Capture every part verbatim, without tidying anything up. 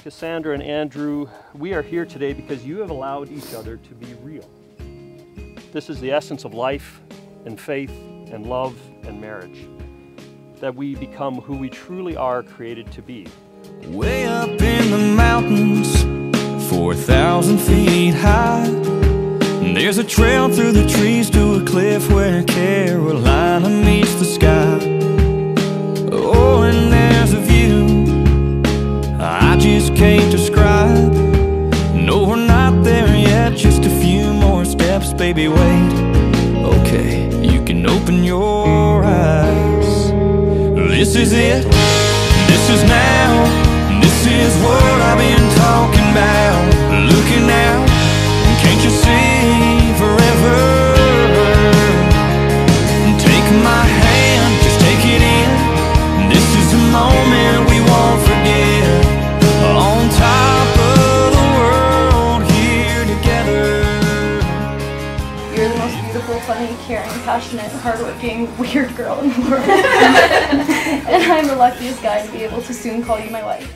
Cassandra and Andrew, we are here today because you have allowed each other to be real. This is the essence of life and faith and love and marriage, that we become who we truly are created to be. Way up in the mountains, four thousand feet high, there's a trail through the trees to a cliff where Carolina meets the sky. Oh, and there's a view I just can't describe. No, we're not there yet, just a few more steps, baby, wait. Okay, you can open your eyes. This is it, this is now, this is what I've been talking about. Looking out, can't you see forever? Take my hand, just take it in. This is a moment we won't forget. On top of the world, here together. You're the most beautiful, funny, caring, passionate, hardworking, weird girl in the world. And I'm the luckiest guy to be able to soon call you my wife.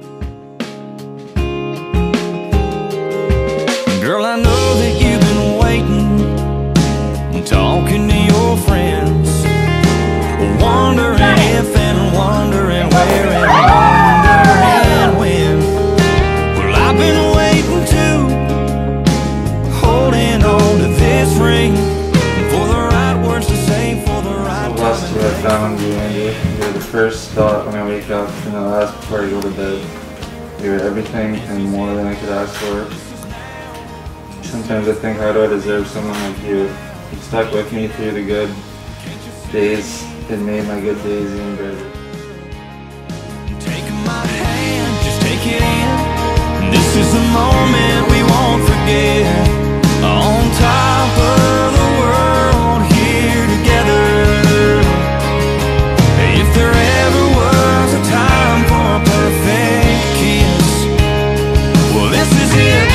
Girl, I know that you've been waiting, talking to your friends, wondering if and wondering where and wondering when. Well, I've been waiting too, holding on to this ring, for the right words to say, for the right time. I'm blessed to have found you, Andy. You're the first thought when I wake up and the last before I go to bed. You're everything and more than I could ask for. Sometimes I think, how do I deserve someone like you? You stuck with me through the good days. It made my good days even better. Take my hand, just take it in. This is a moment we won't forget. On top of the world, here together. If there ever was a time for a perfect kiss, well, this is it.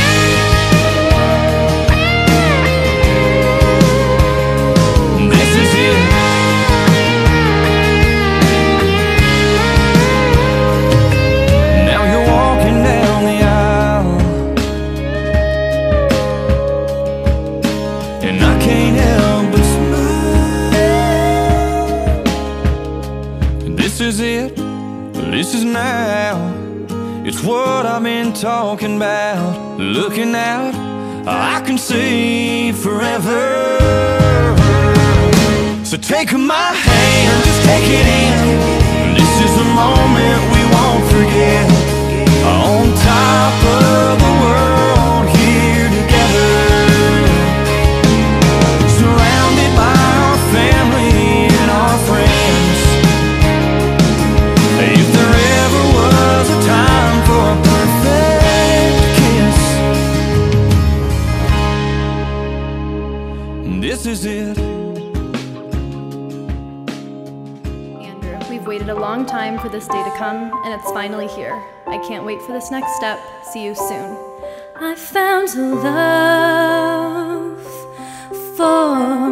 This is it, this is now. It's what I've been talking about. Looking out, I can see forever. So take my hand, just take it in. This is a moment we won't forget. On top of the world, here together, surrounded by our family and our friends. If there ever was a time for a perfect kiss, this is it. Andrew, we've waited a long time for this day to come, and it's finally here. I can't wait for this next step. See you soon. I found a love for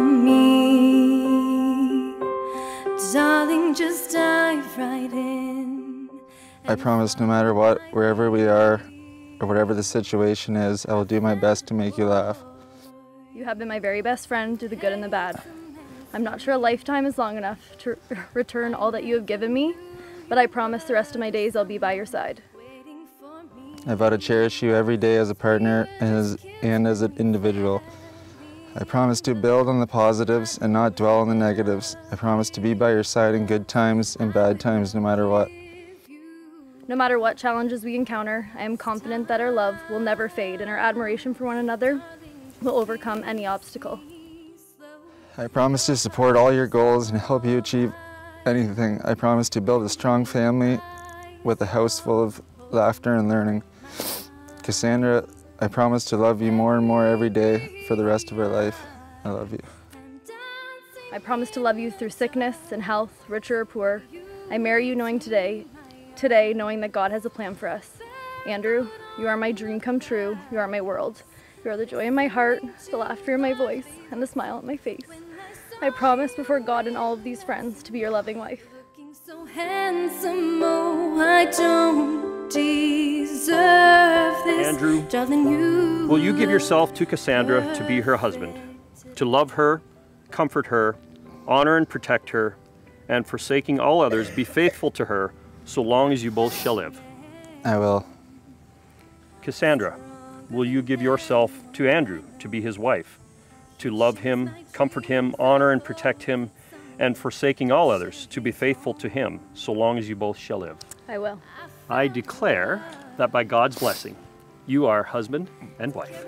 me. Darling, just dive right in. I promise no matter what, wherever we are, or whatever the situation is, I will do my best to make you laugh. You have been my very best friend through the good and the bad. I'm not sure a lifetime is long enough to return all that you have given me, but I promise the rest of my days I'll be by your side. I vow to cherish you every day as a partner and as, and as an individual. I promise to build on the positives and not dwell on the negatives. I promise to be by your side in good times and bad times, no matter what. No matter what challenges we encounter, I am confident that our love will never fade and our admiration for one another will overcome any obstacle. I promise to support all your goals and help you achieve anything. I promise to build a strong family with a house full of laughter and learning. Cassandra, I promise to love you more and more every day for the rest of our life. I love you. I promise to love you through sickness and health, rich or poor. I marry you knowing today, today knowing that God has a plan for us. Andrew, you are my dream come true. You are my world. You are the joy in my heart, the laughter in my voice, and the smile on my face. I promise before God and all of these friends to be your loving wife. So handsome, oh, I don't Andrew, will you give yourself to Cassandra to be her husband, to love her, comfort her, honor and protect her, and forsaking all others, be faithful to her so long as you both shall live? I will. Cassandra, will you give yourself to Andrew to be his wife, to love him, comfort him, honor and protect him, and forsaking all others, to be faithful to him so long as you both shall live? I will. I declare that by God's blessing, you are husband and wife.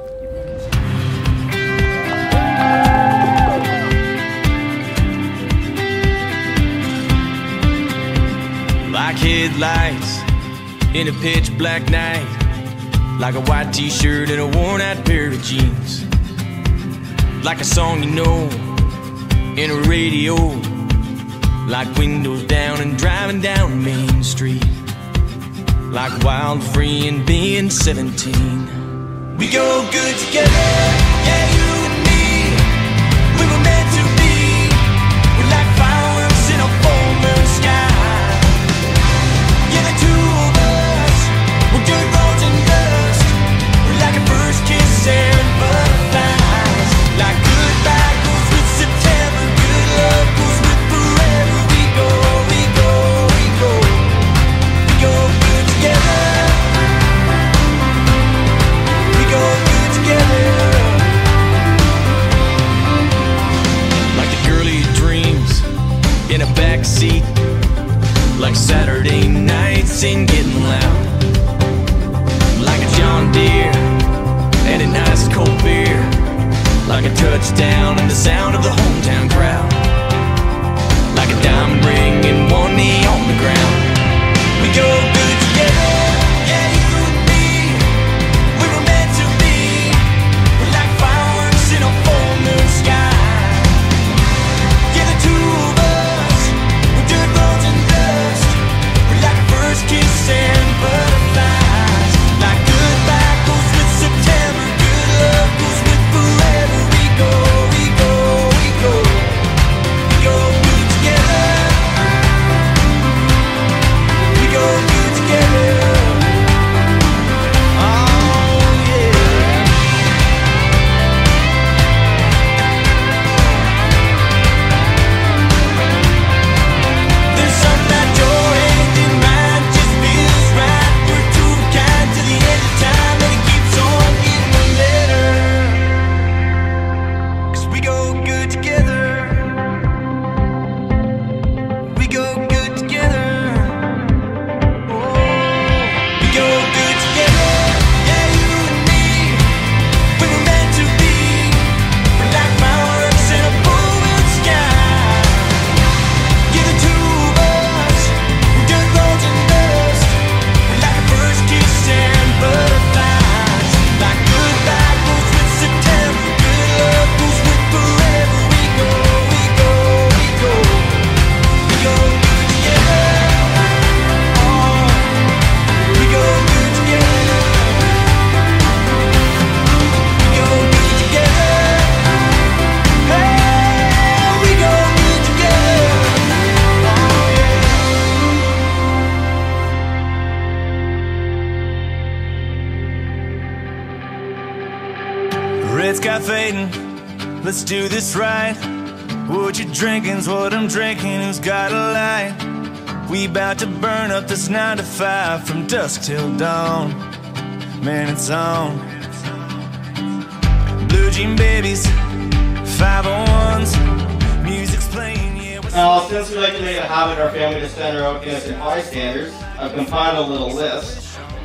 Like headlights in a pitch black night, like a white t-shirt and a worn out pair of jeans, like a song you know in a radio, like windows down and driving down Main Street, like wild, free and being seventeen. We go good together, yeah, you and me. We were meant to be. We're like fireworks in a full moon sky. Yeah, the two of us, we're dirt roads and dust. We're like a first kiss and butterflies. Like goodbye goes with September, good love goes with forever. We go, we go, we go. We go good together. We go good together. Like the girl of your dreams in a backseat, like Saturday nights and getting loud, like a John Deere and a nice cold beer, like a touchdown and the sound of the hometown crowd, like a diamond ring and one knee on the ground. We go good together, yeah, you and me. We were meant to be. We're like fireworks in a full moon sky. Yeah, the two of us, we're dirt roads and dust. We're like a first kiss and butterflies. Like goodbye goes with September, good love goes with forever. We go, we go, we go. We go good together. We go good together. Oh yeah. There's something that your hand in mine just feels right. We're too kind to the end of time, and it keeps on getting better. 'Cause we go good together. We go good together. Oh, we go good together. Yeah, you and me. We were meant to be. We're like fireworks in a full moon sky. Yeah, the two of us, we're dirt roads and dust. We're like a first kiss and butterflies. Like goodbye goes with September, good love goes with forever. We go, we go, we go. We go good together. Oh, we go good together. We go good together. Hey, we go good together. Oh yeah. Red sky fading, let's do this right. What you drinking's what I'm drinking, who's got a light? We bout to burn up this nine to five from dusk till dawn. Man, it's on. Blue jean babies, five oh ones, music's playing, yeah. we're- Now, since we like to make it a habit in our family to stand our own innocent bystanders, I've compiled a little list.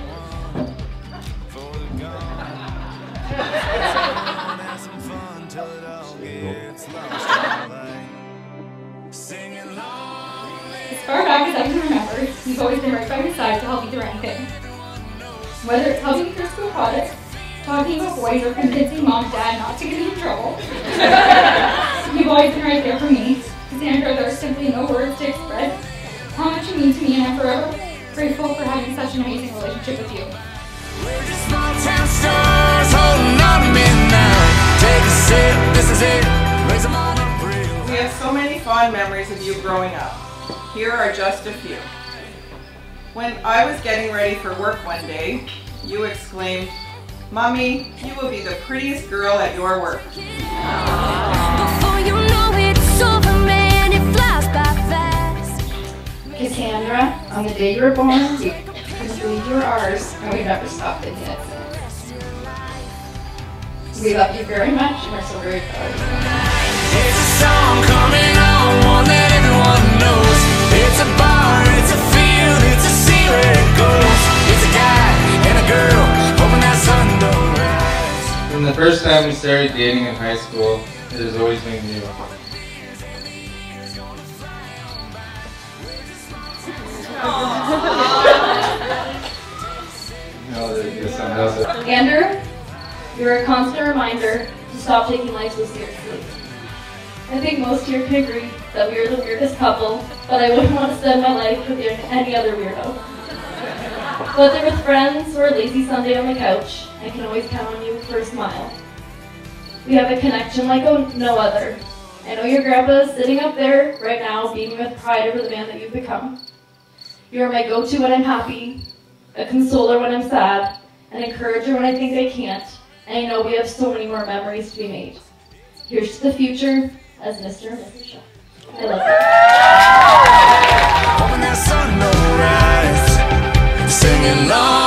As far back as I can remember, you've always been right by my side to help me through anything. Whether it's helping through school projects, talking about boys, or convincing mom and dad not to get me in trouble, you've always been right there for me. Cassandra, there are simply no words to express how much you mean to me, and I'm forever grateful for having such an amazing relationship with you. We're just small town stars holding on to midnight. Take a sip, this is it. Raise them on up real. We have so many fond memories of you growing up. Here are just a few. When I was getting ready for work one day, you exclaimed, "Mommy, you will be the prettiest girl at your work." Before you know it's over, man, it flies by fast. Cassandra, on the day you were born, we couldn't believe you were ours, and we've never stopped thinking it since. We love you very much, and we're so very proud of you. It's a song coming on, one that everyone knows. It's a bar, it's a field, it's a sea where it goes. It's a guy and a girl, hoping that sun don't rise. From the first time we started dating in high school, it has always been you. No, there's something else. Andrew, you're a constant reminder to stop taking life so seriously. I think most here can agree that we are the weirdest couple, but I wouldn't want to spend my life with any other weirdo. Whether with friends or a lazy Sunday on the couch, I can always count on you for a smile. We have a connection like no other. I know your grandpa is sitting up there right now beaming with pride over the man that you've become. You are my go-to when I'm happy, a consoler when I'm sad, an encourager when I think I can't, and I know we have so many more memories to be made. Here's to the future as Mister and Missus Shaw. I love you. Hoping that sun don't rise, singing long.